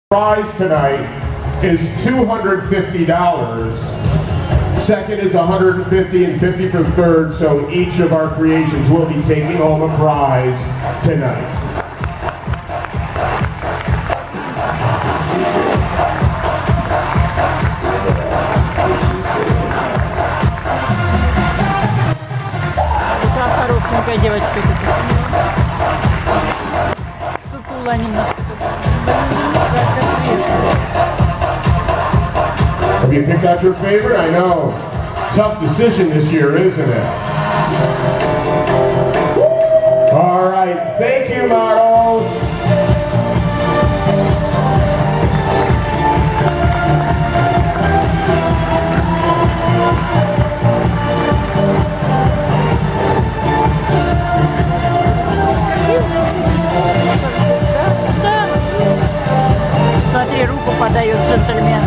Prize tonight is $250. Second is $150 and $50 for third, so each of our creations will be taking home a prize tonight. Хорошенькая девочка. Сутула немножко. Have you picked out your favorite? I know. Tough decision this year, isn't it? All right. Thank you, models. Смотри, руку подает джентльмен.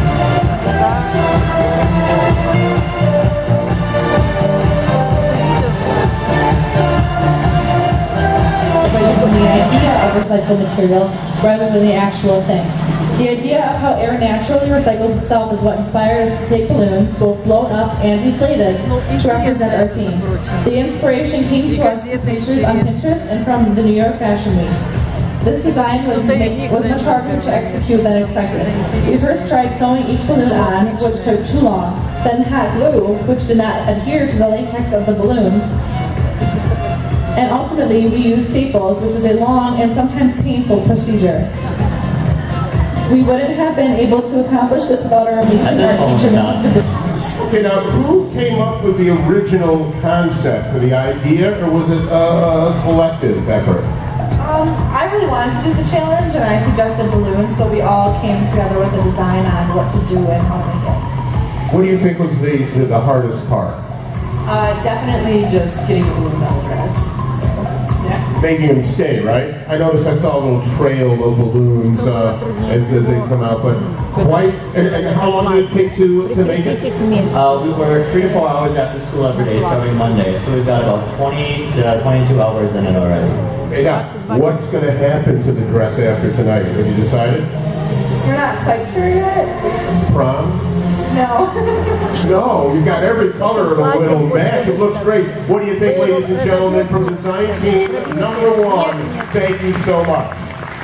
From the idea of recycled material rather than the actual thing. The idea of how air naturally recycles itself is what inspired us to take balloons, both blown up and deflated, to represent our theme. The inspiration came to us from pictures on Pinterest and from the New York Fashion Week. This design was much harder to execute than expected. We first tried sewing each balloon on, which took too long, then hot glue, which did not adhere to the latex of the balloons, and ultimately we used staples, which was a long and sometimes painful procedure. We wouldn't have been able to accomplish this without our amazing art teacher, Mrs. Okay, now who came up with the original concept for the idea, or was it a collective effort? I really wanted to do the challenge, and I suggested balloons, but we all came together with a design on what to do and how to make it. What do you think was the hardest part? Definitely just getting the balloon on the dress. Making them stay, right? I noticed I saw a little trail of balloons as they come out, but quite. And how long did it take to make it? We work 3 to 4 hours after school every day, starting Monday. So we've got about 20 to 22 hours in it already. Hey, now, what's going to happen to the dress after tonight? Have you decided? We're not quite sure yet. Prom? No. No, you've got every color it'll match. It looks great. What do you think, ladies and gentlemen, from design team number 1? Thank you so much.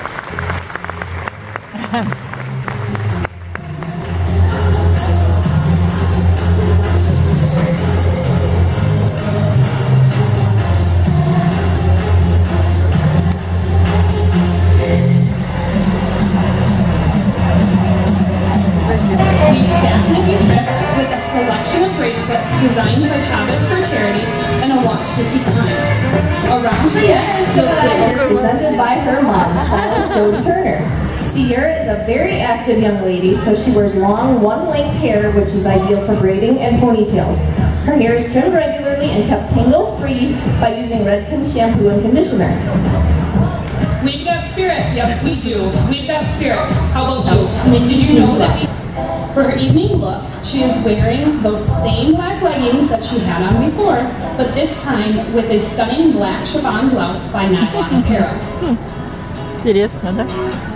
Designed by Chavez for charity and a watch to keep time. Around her neck, you'll see presented by her mom, stylist Jody Turner. Sierra is a very active young lady, so she wears long, one-length hair, which is ideal for braiding and ponytails. Her hair is trimmed regularly and kept tangle-free by using Redken shampoo and conditioner. We've got spirit. Yes, we do. We've got spirit. How about you? Did you know that for her evening look, she is wearing those same black leggings that she had on before, but this time with a stunning black chiffon blouse by Nylon Apparel. Интересно, да?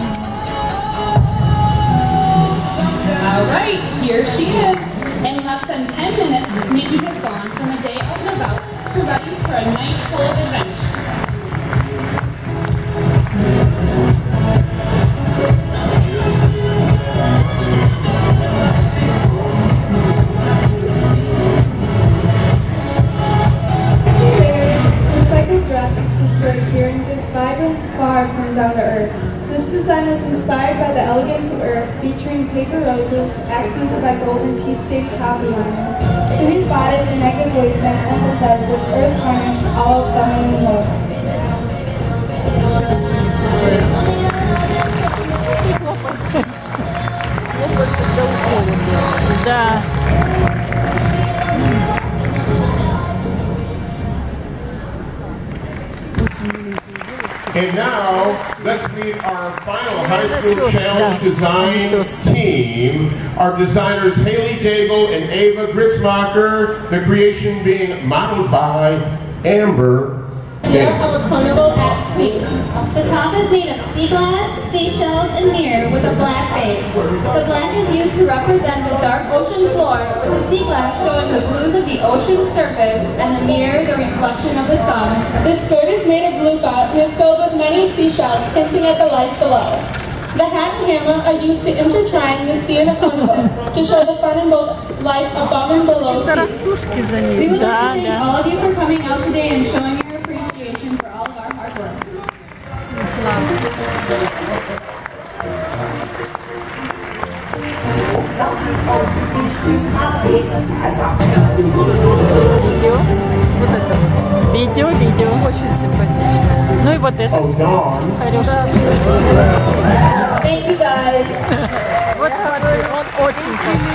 All right, here she is. In less than 10 minutes, Nikki has gone from a day out and about to ready for a night full of adventure. From down to earth. This design was inspired by the elegance of earth, featuring paper roses, accented by golden tea-stained coffee lines. These bodice and negative waistbands emphasize this earth varnish, all feminine look. Да. And now, let's meet our final high school challenge design team. Our designers Haley Daigle and Ava Gritzmacher, the creation being modeled by Amber Idea of a carnival at sea. The top is made of sea glass, seashells, and mirror with a black base. The black is used to represent the dark ocean floor, with the sea glass showing the blues of the ocean's surface, and the mirror the reflection of the sun. The skirt is made of bluecoat and is filled with many seashells, hinting at the life below. The hat and hammer are used to intertwine the sea and the carnival, to show the fun in both life above and below sea. We would like to thank all of you for coming out today and showing your appreciation for all of our hard work. Видео, очень симпатично. Ну и вот это. Oh, Dawn. Thank you guys. Вот смотри, он очень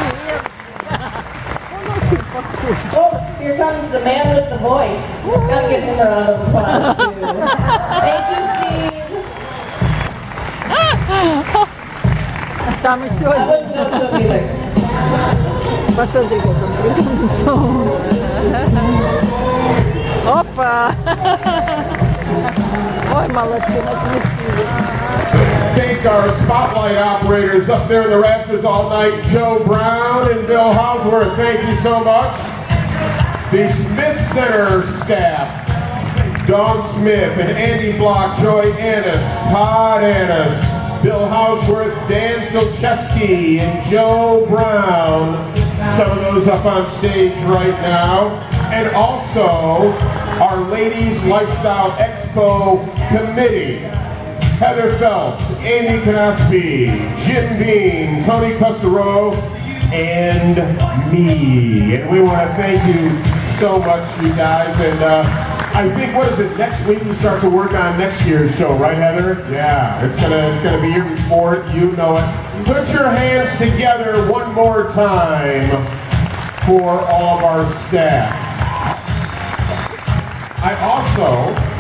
похож. Oh, here comes the man with the voice. Gotta give him a round of applause too. Thank you, Steve. Там еще I wouldn't know him either. Посмотри, как он придумал. Опа! Ой, молодцы, нас смешили. Thank our spotlight operators up there in the rafters all night, Joe Brown and Bill Hausworth. Thank you so much. The Smith Center staff, Dawn Smith and Andy Block, Joy Annis, Todd Annis, Bill Hausworth, Dan Silcheski, and Joe Brown. Some of those up on stage right now. And also our Ladies Lifestyle Expo Committee. Heather Phelps, Amy Knospe, Jim Bean, Tony Cusero, and me. And we want to thank you so much, you guys. And I think, what is it, next week we start to work on next year's show, right, Heather? Yeah, it's gonna be here before it, you know it. Put your hands together one more time for all of our staff. I also